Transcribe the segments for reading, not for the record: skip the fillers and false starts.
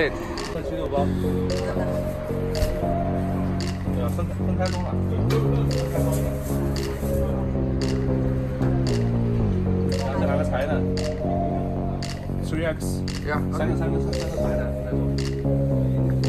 great. 这鸡肉包，对啊，分开装了，分开装一点。然后再来个柴的，3X， 三个柴的那种。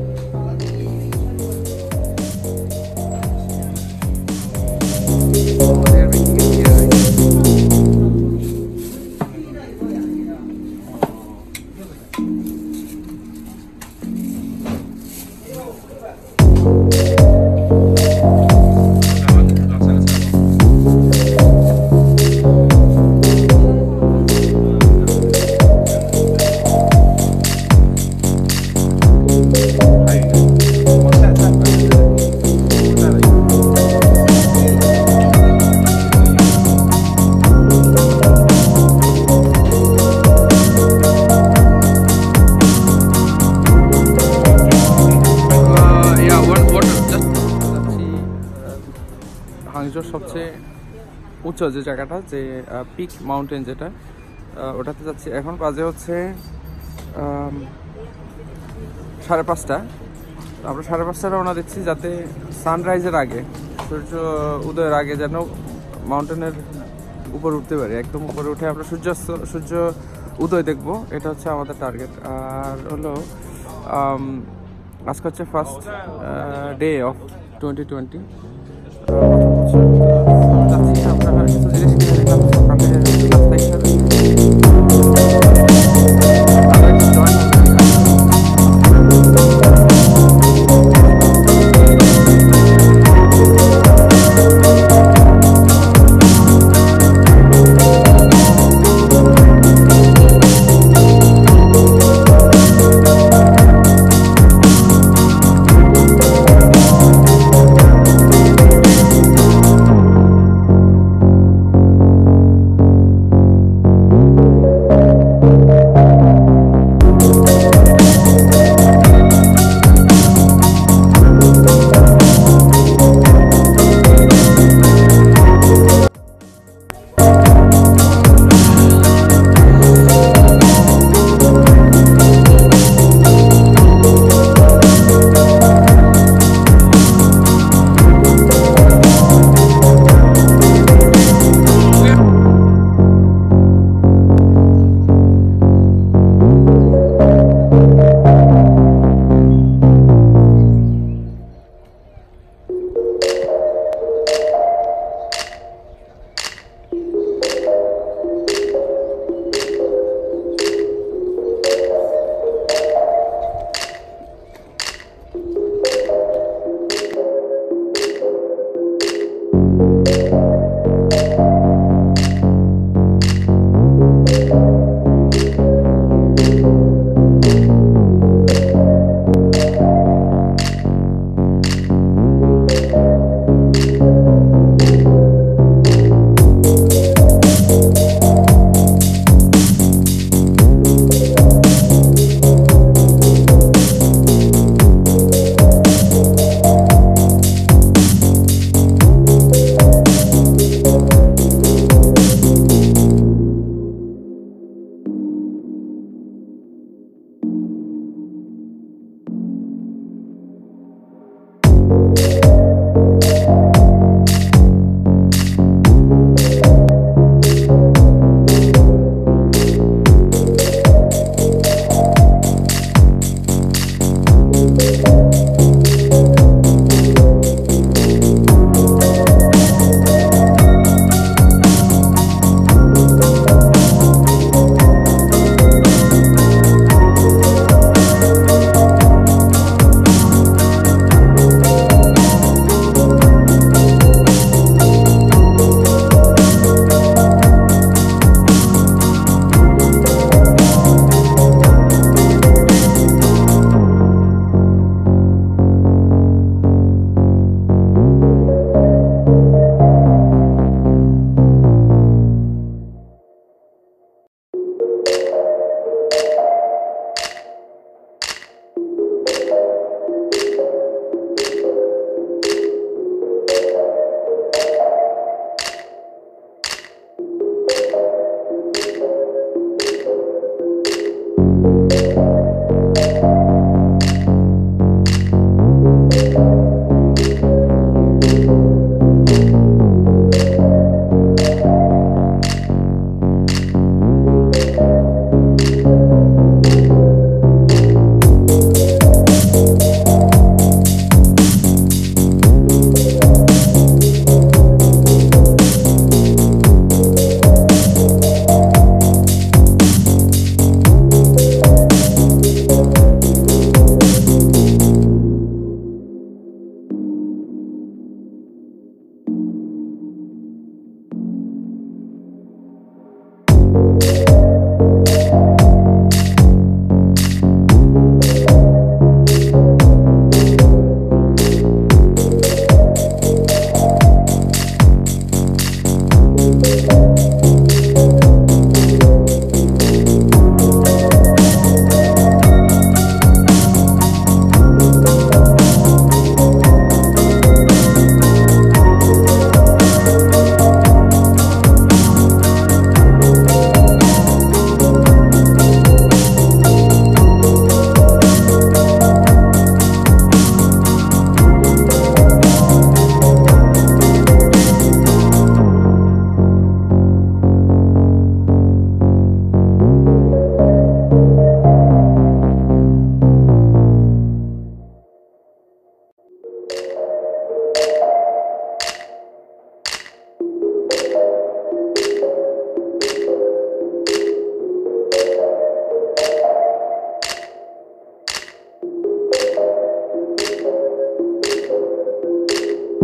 হাংজোর সবচেয়ে উচ্চ যে জায়গাটা যে পিক মাউন্টেন যেটা ওটাতে যাচ্ছি এখন বাজে হচ্ছে 5:30 আমরা 5:30 রওনা দিচ্ছি যাতে সানরাইজের আগে সূর্য উদয়ের আগে যেন মাউন্টেনের উপর উঠতে পারি একদম উপরে উঠে আমরা সূর্য উদয় দেখবো এটা হচ্ছে আমাদের টার্গেট আর হলো আজকে হচ্ছে ফার্স্ট ডে অফ 2020 আমরা কিছু জিনিস কিনে নিলাম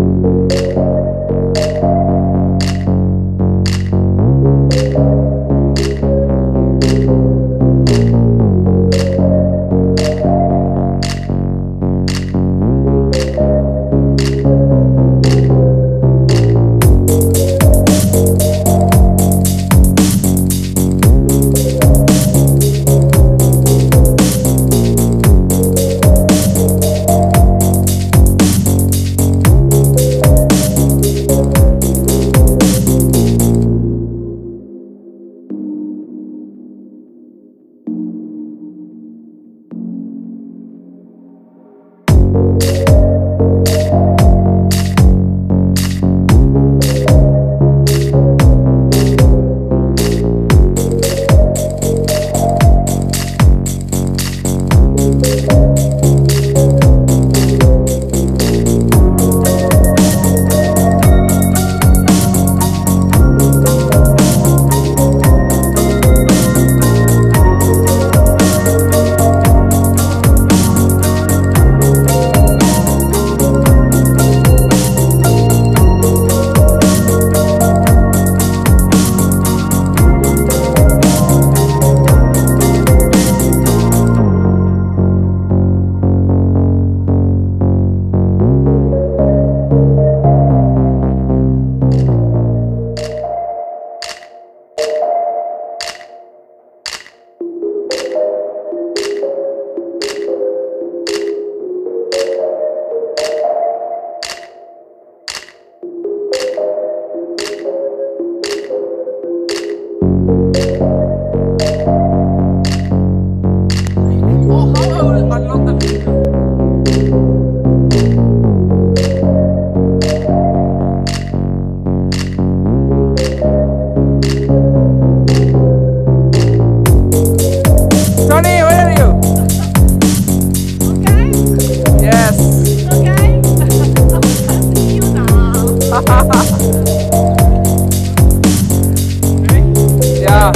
Yeah.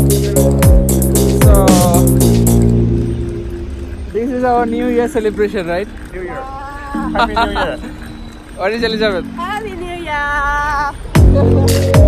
So this is our New Year celebration, right? New Year. Happy New Year. What is Elizabeth? Happy New Year!